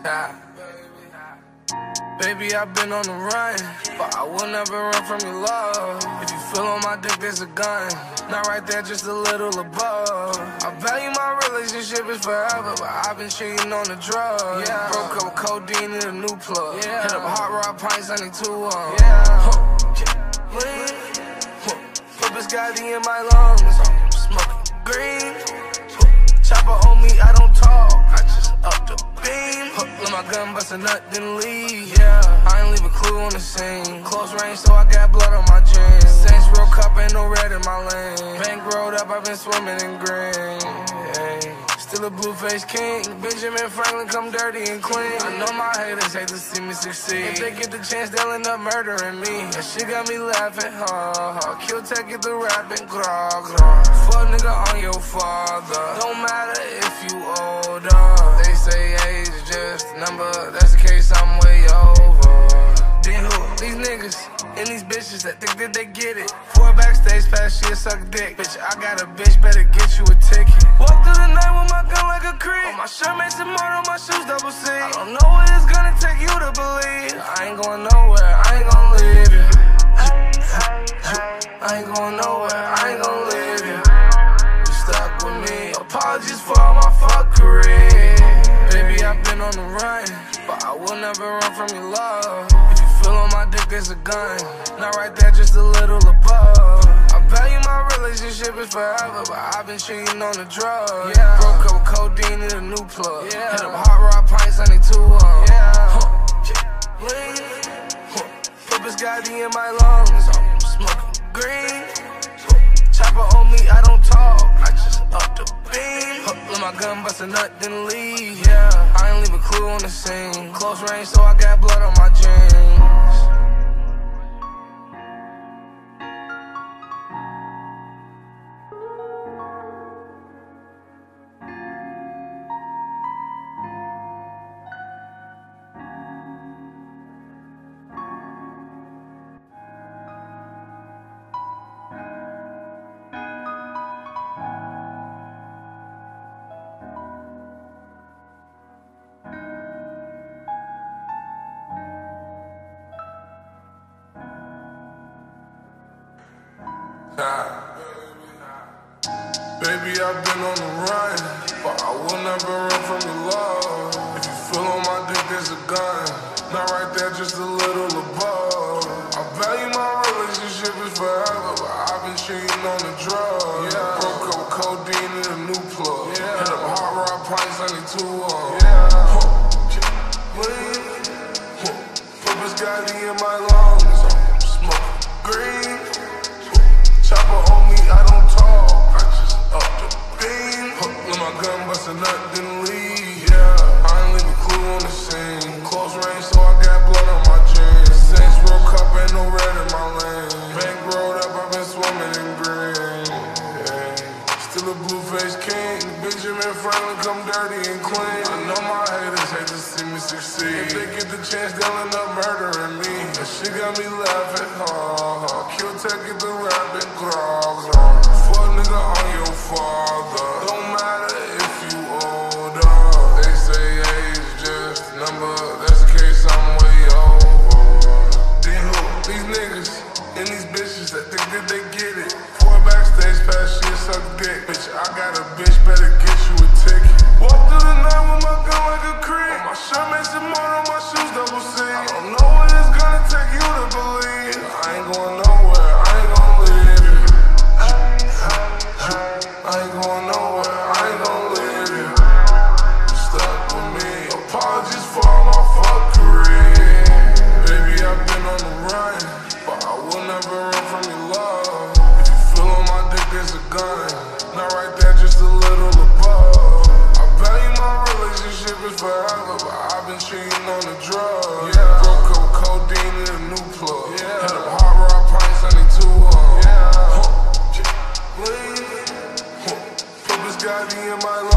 Baby, I've been on the run, but I will never run from your love. If you feel on my dick, there's a gun. Not right there, just a little above. I value my relationship is forever, but I've been cheating on the drugs. Yeah. Broke up with codeine in a new plug. Yeah. Hit up hot rod pints, I need 2 of them. Yeah. Put biscotti in my lungs. Smoking green. Chopper on me, I don't talk. I just up the beam. Let my gun bust a nut, then leave. Yeah, I ain't leave a clue on the scene. Close range, so I got blood on my jeans. Saints Wrld cup, ain't no red in my lane. Bank rolled up, I've been swimming in green. Hey. Still a blue-faced king. Benjamin Franklin come dirty and clean. I know my haters hate to see me succeed. If they get the chance, they'll end up murdering me. That shit got me laughing, Kill tech, get the rapping, grog, grog. Fuck nigga on your father. Don't matter if you older. They say age is just a number. That's the case, I'm way over. Then who? These niggas and these bitches that think that they get it. 4 backstage pass, she'll suck dick. Bitch, I got a bitch, better get you a ticket. Walk through the night with my gun like a creep. On my shirt makes it more, on my shoes double C. I don't know what it's gonna take you to believe. I ain't going nowhere, I ain't gon' leave you. I ain't going nowhere, I ain't gon' leave you. You stuck with me, apologies for all my fuckery. Baby, I've been on the run, but I will never run from your love. If you feel on my dick, there's a gun. Not right there, just a little above. I value my relationship is forever, but I've been cheating on the drugs. Yeah. Broke up with codeine in a new plug. Yeah. Hit up hot rod pints, I need 2 of them. Yeah. Put biscotti in my lungs. Smoking green. Chopper on me, I don't talk. I just up the beam. Let my gun bust a nut, then leave. Yeah, I ain't leave a clue on the scene. Close range, so I got blood on my jeans. Baby, I've been on the run, but I will never run from your love. If you feel on my dick, there's a gun. Not right there, just a little above. I value my relationship is forever, but I've been cheating on the drugs. Yeah. Broke up with codeine in a new plug. Yeah. Hit up hot rod pints, I need 2 of them. Yeah. Put biscotti in my lungs. Smoking green. Chopper on me, I don't talk. I just up the beam. Let my gun bust a nut, then leave. Yeah, I ain't leave a clue on the scene. Close range, so I got blood on my jeans. Saints Wrld cup, ain't no red in my lane. Bank rolled up, I've been swimming in green. Yeah. Still a blue-faced king. Benjamin Franklin come dirty and clean. I know my haters hate to see me succeed. If they get the chance, they'll end up murdering me. That shit got me laughing, Kill tech, get the rapping, grog, grog. Fuck nigga on your father. Don't matter if you older. They say age just a number. That's the case, I'm way over. Then who? These niggas and these bitches that think that they get it. 4 backstage pass, she'll suck dick. Bitch, I got a bitch, better get you a ticket. Walk through the night with my gun like a creep. On my shirt makes it more, on my shoes double C. I don't know what it's gonna take you to believe. I ain't going nowhere, I ain't gon' leave you. I ain't going nowhere, I ain't gon' leave you. You stuck with me, apologies for all my fuckery. Baby, I've been on the run, but I will never run from your love. If you feel on my dick, there's a gun. Not right there, just a little above. I value my relationship is forever, but I've been cheating on the drugs. Yeah. Broke up with codeine in a new plug. Yeah. Hit up hot rod pints, I need 2 of them. Yeah. Put biscotti in my lungs.